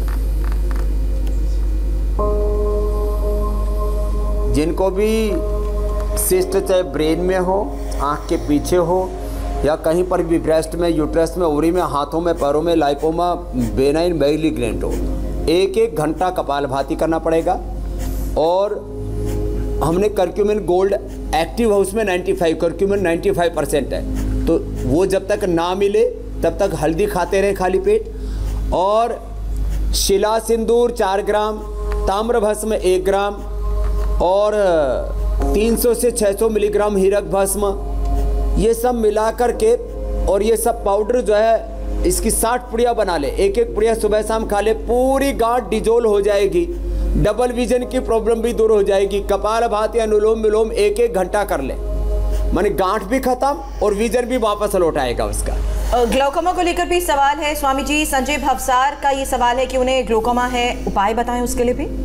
जिनको भी सिस्ट चाहे ब्रेन में हो, आंख के पीछे हो, या कहीं पर भी ब्रेस्ट में, यूट्रस में, ओरी में, हाथों में, पैरों में लाइपोमा, बेनाइन मैलिग्नेंट हो, एक एक घंटा कपालभाति करना पड़ेगा। और हमने करक्यूमिन गोल्ड एक्टिव हाउस में पचानवे, करक्यूमिन पचानवे परसेंट है, तो वो जब तक ना मिले तब तक हल्दी खाते रहे खाली पेट। और शिला सिंदूर चार ग्राम, ताम्र भस्म एक ग्राम और तीन सौ से छह सौ मिलीग्राम हीरक भस्म, ये सब मिला कर के और ये सब पाउडर जो है इसकी साठ पुड़िया बना ले। एक एक पुड़िया सुबह शाम खा ले, पूरी गांठ डिजोल हो जाएगी। डबल विजन की प्रॉब्लम भी दूर हो जाएगी। कपालभाति, अनुलोम विलोम एक एक घंटा कर ले, माने गांठ भी खत्म और विजन भी वापस लौट आएगा उसका। ग्लोकोमा को लेकर भी सवाल है स्वामी जी। संजय भवसार का ये सवाल है कि उन्हें ग्लोकोमा है, उपाय बताएं उसके लिए भी।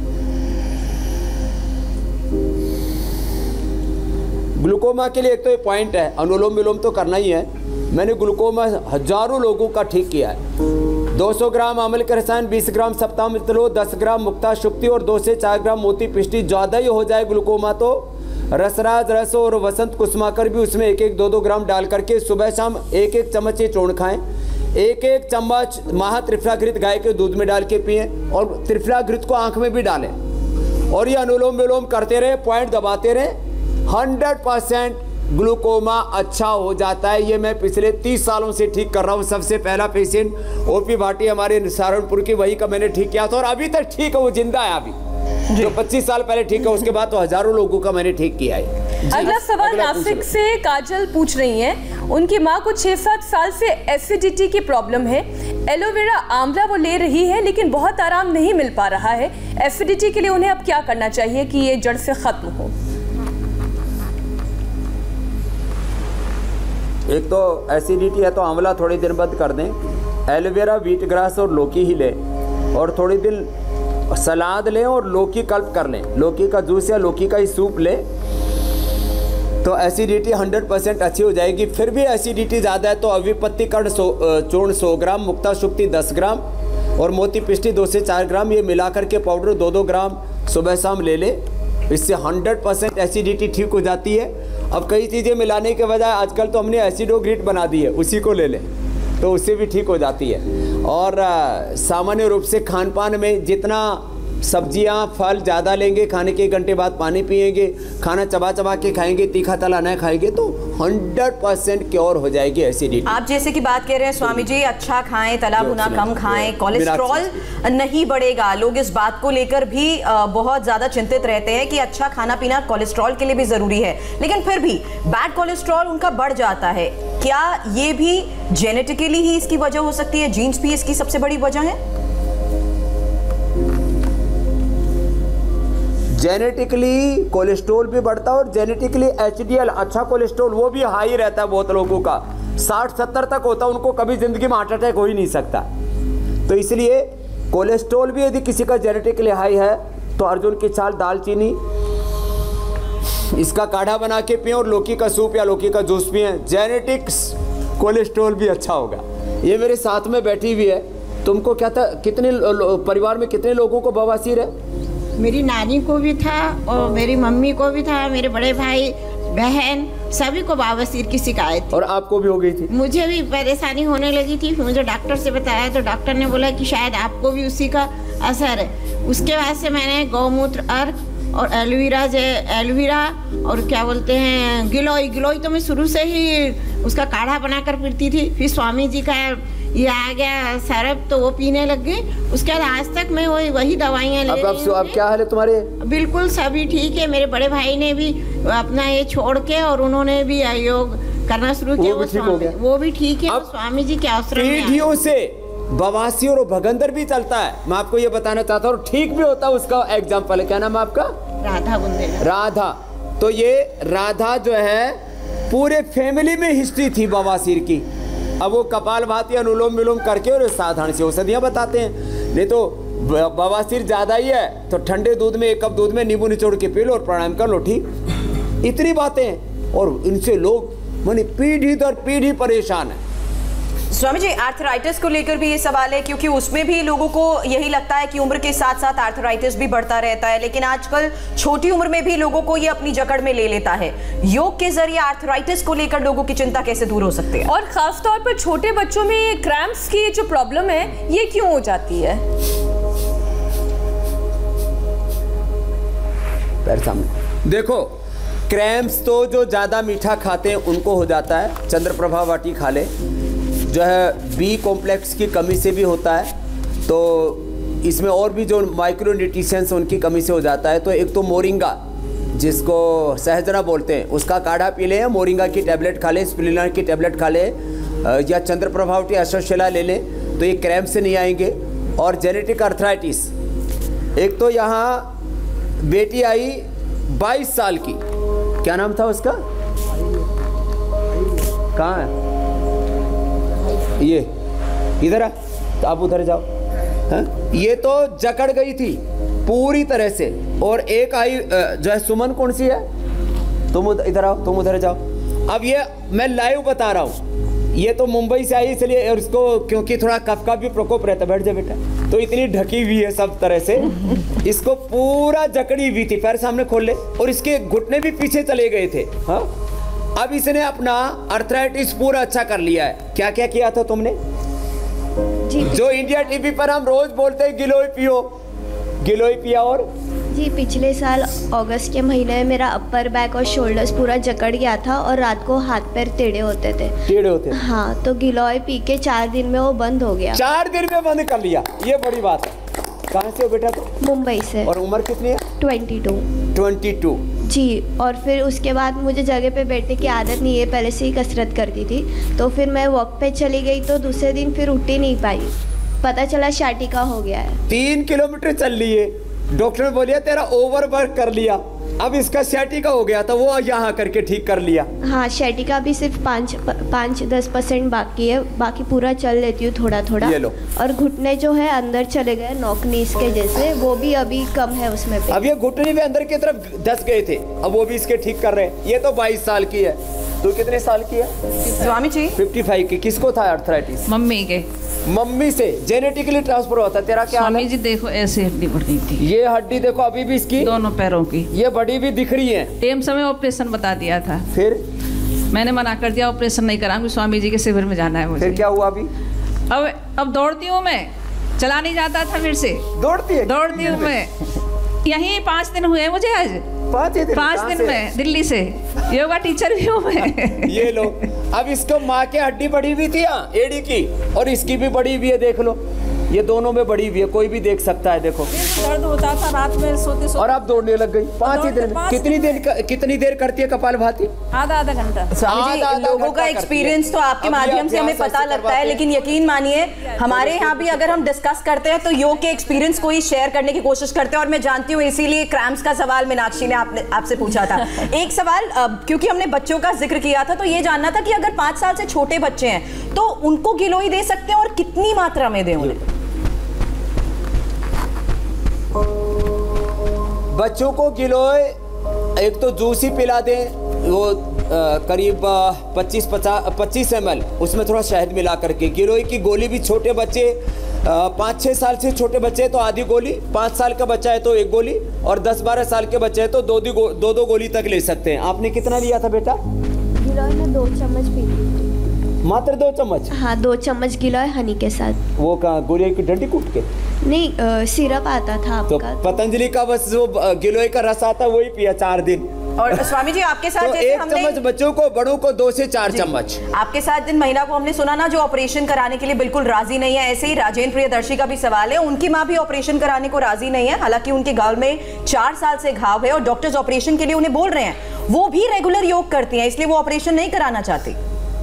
ग्लूकोमा के लिए एक तो ये पॉइंट है, अनुलोम विलोम तो करना ही है। मैंने ग्लूकोमा हजारों लोगों का ठीक किया है। दो सौ ग्राम अमल के रसायन, बीस ग्राम सप्तामित्रलो, दस ग्राम मुक्ता शुक्ति और दो से चार ग्राम मोती पिष्टी। ज़्यादा ही हो जाए ग्लूकोमा तो रसराज रस और वसंत कुसुमाकर भी उसमें एक एक दो दो ग्राम डाल करके सुबह शाम एक एक चम्मच ये चूर्ण खाएं। एक एक चम्मच महा त्रिफलाघृत गाय के दूध में डाल के पिएं और त्रिफलाघृत को आँख में भी डालें। और ये अनुलोम विलोम करते रहे, पॉइंट दबाते रहे, हंड्रेड परसेंट ग्लूकोमा अच्छा हो जाता है। ये मैं पिछले तीस सालों से ठीक कर रहा हूँ। सबसे पहला पेशेंट ओपी भाटी हमारे सहारनपुर की, वही का मैंने ठीक किया था और अभी तक ठीक है, वो जिंदा है अभी। जो पच्चीस साल पहले ठीक है, उसके बाद तो हजारों लोगों का मैंने ठीक किया है। अगला सवाल नासिक से काजल पूछ रही हैं। उनकी माँ को छह सात साल से एसिडिटी की प्रॉब्लम है। एलोवेरा आंवला वो ले रही है लेकिन बहुत आराम नहीं मिल पा रहा है। एसिडिटी के लिए उन्हें अब क्या करना चाहिए कि ये जड़ से खत्म हो? एक तो एसिडिटी है तो आंवला थोड़ी देर बाद कर दें। एलोवेरा, व्हीट ग्रास और लौकी ही लें और थोड़ी दिन सलाद लें और लौकी कल्प कर लें। लौकी का जूस या लौकी का ही सूप लें तो एसिडिटी हंड्रेड परसेंट अच्छी हो जाएगी। फिर भी एसिडिटी ज़्यादा है तो अविपत्ति कर्ण चूर्ण सौ ग्राम, मुक्ता शुक्ति दस ग्राम और मोती पिष्टी दो से चार ग्राम, ये मिला करके पाउडर दो दो ग्राम सुबह शाम ले लें। इससे हंड्रेड परसेंट एसिडिटी ठीक हो जाती है। अब कई चीज़ें मिलाने के बजाय आजकल तो हमने एसिडोग्रिट बना दी है, उसी को ले लें तो उससे भी ठीक हो जाती है। और सामान्य रूप से खान पान में जितना सब्जियां फल ज़्यादा लेंगे, खाने के एक घंटे बाद पानी पिएंगे, खाना चबा चबा के खाएंगे, तीखा तला न खाएंगे तो हंड्रेड परसेंट क्योर हो जाएगी एसिडिटी। आप जैसे कि बात कह रहे हैं स्वामी जी, अच्छा खाएं, तला भुना कम खाएं, कोलेस्ट्रॉल नहीं बढ़ेगा। लोग इस बात को लेकर भी बहुत ज़्यादा चिंतित रहते हैं कि अच्छा खाना पीना कोलेस्ट्रॉल के लिए भी ज़रूरी है, लेकिन फिर भी बैड कोलेस्ट्रॉल उनका बढ़ जाता है। क्या ये भी जेनेटिकली ही इसकी वजह हो सकती है? जीन्स भी इसकी सबसे बड़ी वजह है? जेनेटिकली कोलेस्ट्रॉल भी बढ़ता है और जेनेटिकली एचडीएल अच्छा कोलेस्ट्रॉल वो भी हाई रहता है। बहुत लोगों का साठ सत्तर तक होता है, उनको कभी जिंदगी में हार्ट अटैक हो ही नहीं सकता। तो इसलिए कोलेस्ट्रॉल भी यदि किसी का जेनेटिकली हाई है तो अर्जुन की छाल, दालचीनी, इसका काढ़ा बना के पिए और लौकी का सूप या लौकी का जूस पिए, जेनेटिक्स कोलेस्ट्रॉल भी अच्छा होगा। ये मेरे साथ में बैठी हुई है, तुमको क्या था, कितने परिवार में कितने लोगों को बवासीर है? मेरी नानी को भी था और मेरी मम्मी को भी था, मेरे बड़े भाई बहन सभी को बवासीर की शिकायत थी। और आपको भी हो गई थी? मुझे भी परेशानी होने लगी थी, मुझे डॉक्टर से बताया तो डॉक्टर ने बोला कि शायद आपको भी उसी का असर है। उसके बाद से मैंने गौमूत्र अर्क और एलोवेरा जे एलोवेरा और क्या बोलते हैं गिलोय गिलोय तो मैं शुरू से ही उसका काढ़ा बनाकर पीती थी। फिर स्वामी जी का ये आ गया सरब तो वो पीने लग गई। उसके बाद आज तक मैं वही वही दवाइयाँ ले रही हूँ। अब क्या हाल है तुम्हारे? बिल्कुल सभी ठीक है। मेरे बड़े भाई ने भी अपना ये छोड़ के और उन्होंने भी योग करना शुरू किया, वो, वो, वो भी ठीक है। स्वामी जी के आश्रम में पीढ़ियों से बवासीर और भगंदर भी चलता है। मैं आपको ये बताना चाहता हूँ, ठीक भी होता है। उसका एग्जाम्पल है, क्या नाम है आपका? राधा बुंदेला। राधा, तो ये राधा जो है पूरे फैमिली में हिस्ट्री थी बवासीर की। अब वो कपाल भाती अनुलोम विलोम करके और साधारण सी औषधियाँ बताते हैं। नहीं तो बवासीर ज़्यादा ही है तो ठंडे दूध में एक कप दूध में नींबू निचोड़ के पी लो और प्राणायाम कर लो, ठीक। इतनी बातें, और इनसे लोग माने पीढ़ी दर पीढ़ी परेशान है। स्वामी जी, आर्थराइटिस को लेकर भी ये सवाल है, क्योंकि उसमें भी लोगों को यही लगता है कि उम्र के साथ साथ आर्थराइटिस भी बढ़ता रहता है, लेकिन आजकल छोटी उम्र में भी लोगों को ये अपनी जकड़ में ले लेता है। योग के जरिए आर्थराइटिस को लेकर लोगों की चिंता कैसे दूर हो सकती है? और खास तौर पर छोटे बच्चों में ये क्रैम्प्स की जो प्रॉब्लम है ये क्यों हो जाती है? पैर सामने देखो, क्रैम्प्स तो जो ज्यादा मीठा खाते हैं उनको हो जाता है। चंद्रप्रभा वाटी खा ले, जो है बी कॉम्प्लेक्स की कमी से भी होता है। तो इसमें और भी जो माइक्रो न्यूट्रिशंस उनकी कमी से हो जाता है। तो एक तो मोरिंगा, जिसको सहजरा बोलते हैं, उसका काढ़ा पी लें, मोरिंगा की टैबलेट खा लें, स्पिरुलिना की टैबलेट खा लें, या चंद्रप्रभावटी अश्वशिला ले लें, तो ये क्रैम्प से नहीं आएंगे। और जेनेटिक अर्थराइटिस, एक तो यहाँ बेटी आई बाईस साल की, क्या नाम था उसका, कहाँ है ये, इधर आ, तो आप उधर जाओ। हाँ? ये तो जकड़ गई थी पूरी तरह से। और एक आई जो है सुमन, कौन सी है, तुम इधर आओ, तुम उधर जाओ। अब ये मैं लाइव बता रहा हूँ, ये तो मुंबई से आई इसलिए, और इसको क्योंकि थोड़ा कफ का भी प्रकोप रहता है, बैठ जा बेटा, तो इतनी ढकी हुई है सब तरह से, इसको पूरा जकड़ी हुई थी। पैर सामने खोल ले, और इसके घुटने भी पीछे चले गए थे। हाँ, अब इसने अपना अर्थराइटिस पूरा अच्छा कर लिया है। क्या क्या किया था तुमने? जी, जो इंडिया टीवी पर हम रोज बोलते हैं गिलोय पियो, गिलोय पिया। और जी, पिछले साल अगस्त के महीने में मेरा अपर बैक और शोल्डर्स पूरा जकड़ गया था और रात को हाथ पैर टेढ़े होते थे टेढ़े होते थे। हाँ, तो गिलोय पी के चार दिन में वो बंद हो गया। चार दिन में बंद कर लिया, ये बड़ी बात है। कहाँ से हो बेटा तुम? मुंबई से। और उम्र कितनी है? Twenty two. ट्वेंटी टू जी। और फिर उसके बाद मुझे जगह पे बैठने की आदत नहीं है, पहले से ही कसरत करती थी। तो फिर मैं वॉक पे चली गई तो दूसरे दिन फिर उठ ही नहीं पाई, पता चला शाटिका हो गया है। तीन किलोमीटर चल ली है, डॉक्टर ने बोलिया तेरा ओवर वर्क कर लिया, अब इसका शैटिका हो गया था, वो यहाँ करके ठीक कर लिया। हाँ, शैटिका भी सिर्फ पाँच पाँच दस परसेंट बाकी है, बाकी पूरा चल लेती हूँ थोड़ा थोड़ा। ये लो। और घुटने जो है अंदर चले गए नॉक नीस के जैसे, वो भी अभी कम है उसमें पे। अब ये घुटने भी अंदर की तरफ धस गए थे, अब वो भी इसके ठीक कर रहे हैं। ये तो बाईस साल की है, तू कितने साल की है? स्वामी जी फिफ्टी फाइव की। किसको था अर्थराइटिस? मम्मी के। मम्मी से जेनेटिकली ट्रांसफर होता है। तेरा क्या? स्वामी जी देखो ऐसे हड्डी बढ़ गई थी, ये हड्डी देखो अभी भी इसकी, दोनों पैरों की ये बड़ी भी दिख रही है। टेम समय ऑपरेशन बता दिया था, फिर मैंने मना कर दिया, ऑपरेशन नहीं कराऊंगी, स्वामी जी के शिविर में जाना है मुझे। फिर क्या हुआ अभी? अब अब दौड़ती हूँ मैं, चला नहीं जाता था फिर से। दौड़ती है? दौड़ती हूँ मैं, यहीं पाँच दिन हुए मुझे आज, पाँच दिन पाँच दिन में दिल्ली से, योगा टीचर भी हूँ मैं। ये लो, अब इसको माँ के हड्डी बढ़ी हुई थी यहाँ एड़ी की, और इसकी भी बढ़ी हुई है, देख लो, ये दोनों में बढ़ी हुई है, कोई भी देख सकता है। देखो दर्द होता था रात में सोते सोते, और अब दौड़ने लग गई पाँच ही दिन में। कितनी देर कितनी देर करती है कपालभाति? आधा आधा घंटा। स्वामी जी, लोगों का एक्सपीरियंस तो आपके माध्यम से हमें पता लगता है, लेकिन यकीन मानिए हमारे यहाँ भी अगर हम डिस्कस करते हैं तो योग के एक्सपीरियंस को ही शेयर करने की कोशिश करते हैं। और मैं जानती हूँ इसीलिए क्रैम्प्स का सवाल मीनाक्षी ने आपने आपसे पूछा था। एक सवाल, क्योंकि हमने बच्चों का जिक्र किया था, तो ये जानना था कि अगर पाँच साल से छोटे बच्चे हैं तो उनको गिलोय दे सकते हैं और कितनी मात्रा में दें उन्हें? बच्चों को गिलोय एक तो जूस ही पिला दें, वो आ, करीब पच्चीस पचास पच्चीस एम एल, उसमें थोड़ा शहद मिला करके। गिलोय की गोली भी छोटे बच्चे, पाँच छः साल से छोटे बच्चे हैं तो आधी गोली, पाँच साल का बच्चा है तो एक गोली, और दस बारह साल के बच्चे हैं तो दो दो गो, दो दो गोली तक ले सकते हैं। आपने कितना लिया था बेटा? गिलोय में दो चम्मच पी थी। मात्र दो चम्मच? हाँ, दो चम्मच गिलोय हनी के साथ। वो कहाँ, गिलोय की डंडी कूट के? नहीं, आ, सिरप आता था आपका। तो पतंजलि का बस वो गिलोय का रस आता, वही पिया चार दिन। और स्वामी जी आपके साथ तो जैसे एक हमने चम्मच बच्चों को, बड़ों को दो से चार चम्मच। आपके साथ जिन महिला को हमने सुना ना जो ऑपरेशन कराने के लिए बिल्कुल राजी नहीं है, ऐसे ही राजेंद्र प्रियदर्शी का भी सवाल है। उनकी माँ भी ऑपरेशन कराने को राजी नहीं है, हालांकि उनके गाल में चार साल से घाव है और डॉक्टर्स ऑपरेशन के लिए उन्हें बोल रहे हैं। वो भी रेगुलर योग करती हैं, इसलिए वो ऑपरेशन नहीं कराना चाहती।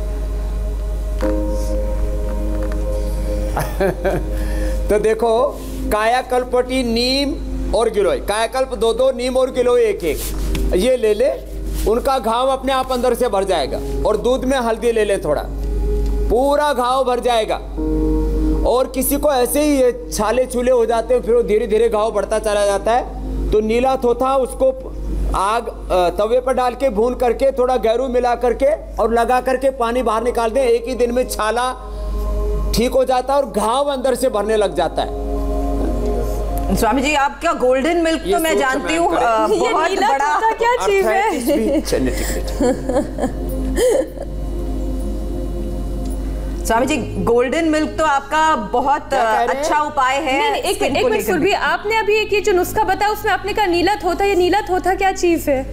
तो देखो, कायाकल्पटी, नीम और गिलोय, कायाकल्प दो दो, नीम और गिलोय एक एक, ये ले ले, उनका घाव अपने आप अंदर से भर जाएगा। और दूध में हल्दी ले ले थोड़ा, पूरा घाव भर जाएगा। और किसी को ऐसे ही ये छाले छूले हो जाते हैं, फिर वो धीरे धीरे घाव बढ़ता चला जाता है, तो नीला थोथा उसको आग तवे पर डाल के भून करके थोड़ा गैरू मिला करके और लगा करके पानी बाहर निकाल दें। एक ही दिन में छाला ठीक हो जाता है और घाव अंदर से भरने लग जाता है। स्वामी जी आपका गोल्डन मिल्क तो मैं जानती हूँ बहुत बड़ा क्या चीज है। स्वामी जी गोल्डन मिल्क तो आपका बहुत अच्छा उपाय है। नहीं, एक एक मिनट सुरभि, आपने अभी एक ये जो नुस्खा बताया उसमें आपने कहा नीला थोथा, ये नीला थोथा क्या चीज है?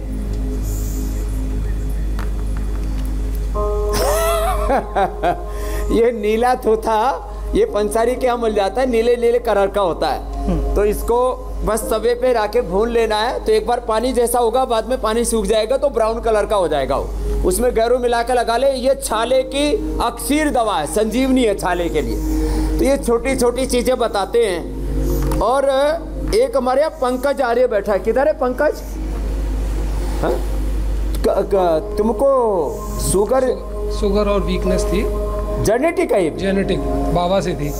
ये नीला थोथा, ये पंसारी के यहाँ मिल जाता है, नीले नीले कलर का होता है। तो इसको बस तवे पे रखे भून लेना है। तो एक बार पानी जैसा होगा, बाद में पानी सूख जाएगा तो ब्राउन कलर का हो जाएगा वो। उसमें गैरू मिला के लगा ले। ये छाले की अक्सीर दवा है, संजीवनी है छाले के लिए। तो ये छोटी छोटी चीजें बताते हैं। और एक हमारे यहाँ पंकज आर्य बैठा है, किधर है पंकज? हाँ? तुमको शुगर शुगर और वीकनेस थी, जेनेटिक है? जेनेटिक बाबा से थी।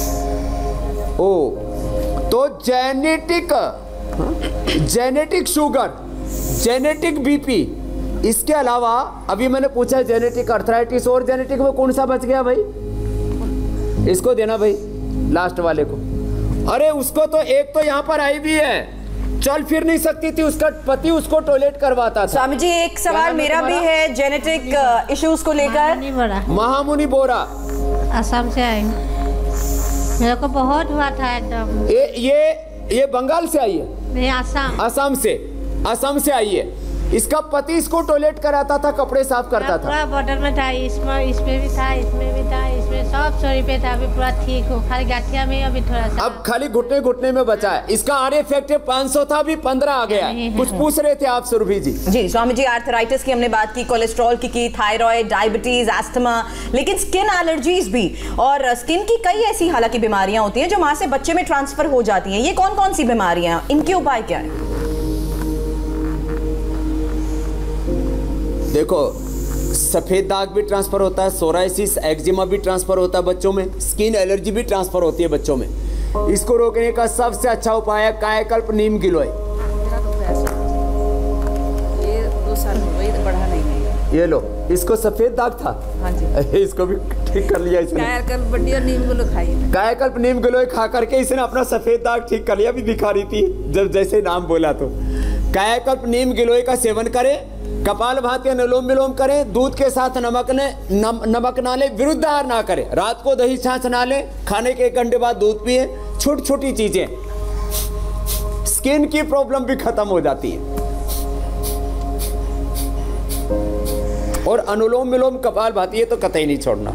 ओ, तो genetic genetic sugar, genetic BP, इसके अलावा अभी मैंने पूछा जेनेटिक अर्थराइटिस, और जेनेटिक में कौन सा बच गया भाई? इसको देना भाई, लास्ट वाले को। अरे उसको तो एक तो यहाँ पर आई भी है, चल फिर नहीं सकती थी, उसका पति उसको टॉयलेट करवाता था। स्वामी जी एक सवाल मेरा भी है जेनेटिक इश्यूज को लेकर। महामुनि बोरा, असम से आई, मेरे को बहुत हुआ था एकदम। ये ये ये बंगाल से आई है? नहीं, असम। असम से, असम से आई है। इसका पति इसको टॉयलेट कराता था, कपड़े साफ करता था। पूरा बॉर्डर में था, इसमें इसमें भी था, इसमें भी था, इसमें सब सॉरी पे था। अभी पूरा ठीक हो, खाली गठिया में अभी थोड़ा सा, अब खाली घुटने घुटने में बचा है। इसका आर एफ एक्टिव पाँच सौ था, अभी पंद्रह आ गया है। कुछ पूछ रहे थे आप सुरभि जी? जी स्वामी जी, आर्थराइटिस की हमने बात की, कोलेस्ट्रॉल की की, थायराइड, डायबिटीज, एस्थमा, लेकिन स्किन एलर्जीज भी, और स्किन की कई ऐसी हालांकि बीमारियां होती हैं जो माँ से बच्चे में ट्रांसफर हो जाती हैं। ये कौन कौन सी बीमारियां, इनके उपाय क्या है? देखो, सफेद दाग भी ट्रांसफर होता है, सोराइसिस, एक्जिमा भी ट्रांसफर होता है बच्चों में, स्किन एलर्जी भी ट्रांसफर होती है बच्चों में। इसको रोकने का सबसे अच्छा उपाय है कायाकल्प नीम गिलोय। ये दो साल हो गए, बढ़ा नहीं है। ये लो, इसको सफेद दाग था। हाँ जी। इसको भी ठीक कर लिया इसने। कायाकल्प बड्डी और नीम गिलोय खाई। कायाकल्प नीम गिलोय खा करके इसने अपना सफेद दाग ठीक कर लिया। अभी दिखा रही थी जब जैसे नाम बोला तो। कायाकल्प नीम गिलोय का सेवन करें, कपाल भाती अनुलोम विलोम करें, दूध के साथ नमक ने नम, नमक ना ले, विरुद्ध आहार ना करें, रात को दही छाछ ना ले, खाने के एक घंटे बाद दूध पिए। छोटी छोटी चीजें, स्किन की प्रॉब्लम भी खत्म हो जाती है। और अनुलोम विलोम कपाल भाती है तो कतई नहीं छोड़ना।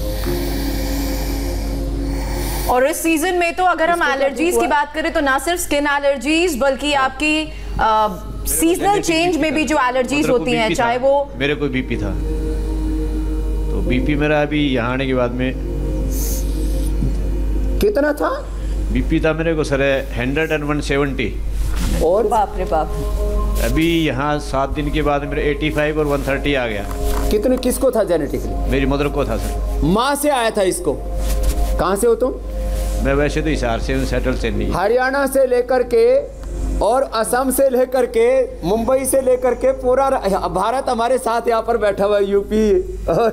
और इस सीजन में तो अगर हम एलर्जीज की बात करें तो ना सिर्फ स्किन एलर्जीज बल्कि आपकी सीजनल चेंज में भी जो एलर्जीज होती हैं, चाहे वो मेरे को बीपी था, तो बीपी मेरा अभी यहाँ आने के बाद में कितना था? बीपी था मेरे को sir hundred and one seventy. और बाप रे बाप, अभी यहाँ सात दिन के बाद मेरे एटी फाइव और वन थर्टी आ गया। कितने, किसको था जेनेटिकली? मेरी मदर को था सर। माँ से आया था इसको? कहाँ से हो तुम? मैं वैसे तो हिसार से सेटल से नहीं। हरियाणा से लेकर के और असम से लेकर के मुंबई से लेकर के पूरा भारत हमारे साथ यहाँ पर बैठा हुआ है, यूपी। और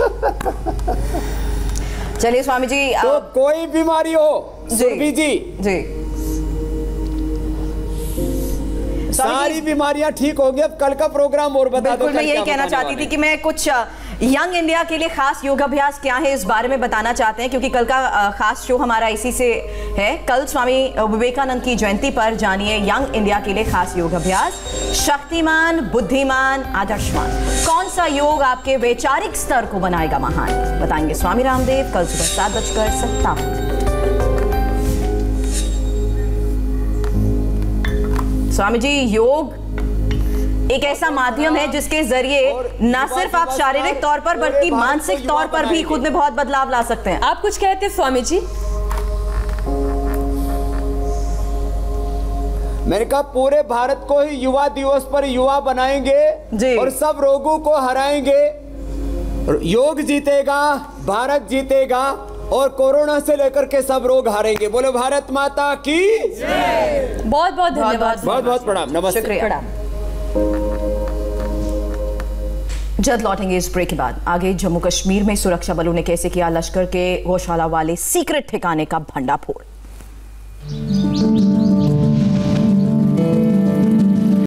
चलिए स्वामी जी, तो आप... कोई बीमारी हो सुरभि जी जी सारी बीमारियां ठीक होगी। अब कल का प्रोग्राम और बता दो। बिल्कुल, मैं यही कहना चाहती थी कि मैं कुछ यंग इंडिया के लिए खास योगाभ्यास क्या है इस बारे में बताना चाहते हैं, क्योंकि कल का खास शो हमारा इसी से है। कल स्वामी विवेकानंद की जयंती पर जानिए यंग इंडिया के लिए खास योगाभ्यास, शक्तिमान, बुद्धिमान, आदर्शवान। कौन सा योग आपके वैचारिक स्तर को बनाएगा महान, बताएंगे स्वामी रामदेव कल सुबह सात बजकर सत्तावन। स्वामी जी, योग एक ऐसा माध्यम है जिसके जरिए न सिर्फ आप शारीरिक तौर पर बल्कि मानसिक तौर पर भी खुद में बहुत बदलाव ला सकते हैं। आप कुछ कहते हैं स्वामी जी? मैंने कहा पूरे भारत को ही युवा दिवस पर युवा बनाएंगे और सब रोगों को हराएंगे। योग जीतेगा, भारत जीतेगा और कोरोना से लेकर के सब रोग हारेंगे। बोले भारत माता की बहुत बहुत धन्यवाद, बहुत बहुत प्रणाम, नमस्ते, शुक्रिया। जल्द लौटेंगे इस ब्रेक के बाद। आगे जम्मू कश्मीर में सुरक्षा बलों ने कैसे किया लश्कर के गौशाला वाले सीक्रेट ठिकाने का भंडाफोड़।